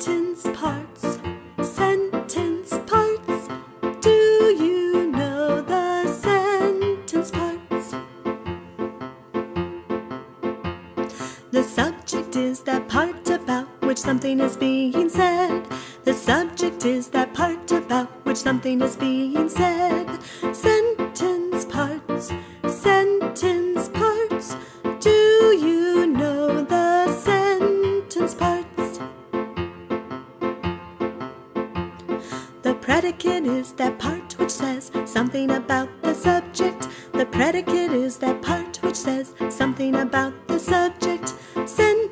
Sentence parts, sentence parts. Do you know the sentence parts? The subject is that part about which something is being said. The subject is that part about which something is being said. Sentence parts, sentence parts. Do you know the sentence parts? The predicate is that part which says something about the subject. The predicate is that part which says something about the subject.